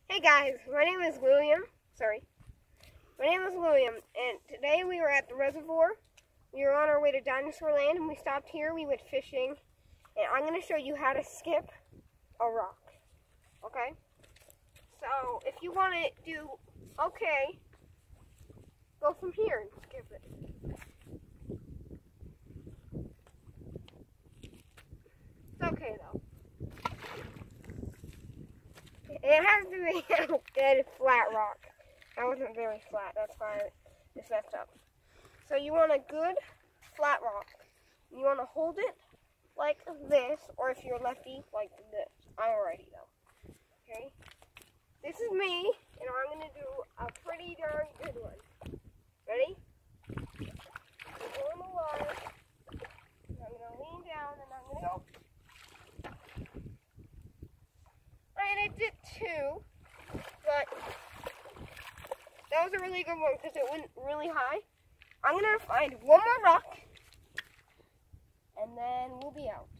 Hey guys, my name is William. And today we were at the reservoir. We were on our way to Dinosaur Land, and we stopped here. We went fishing, and I'm going to show you how to skip a rock. Okay? So if you want to do okay, go from here and skip it. It's okay though. It has to be a flat rock. That wasn't very flat. That's why it's messed up. So you want a good flat rock. You want to hold it like this, or if you're lefty, like this. I'm righty though. Okay? This is me, and I'm going to do a pretty darn good one. Ready? Go in the water. I'm going to lean down, and I'm going to go. And I did two, but that was a really good one because it went really high. I'm going to find one more rock, and then we'll be out.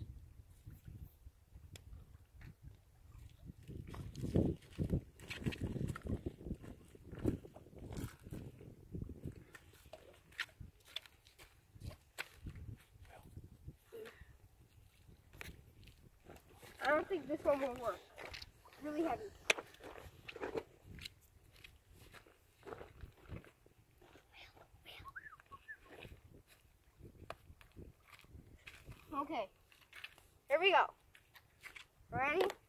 I don't think this one will work. It's really heavy. Okay, here we go. Ready?